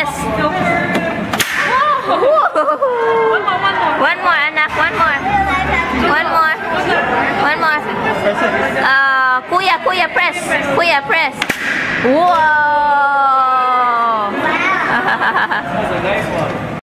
press. One more, anak. One more. One more. One more. Kuya, press. Kuya, press. Whoa! That's a nice one.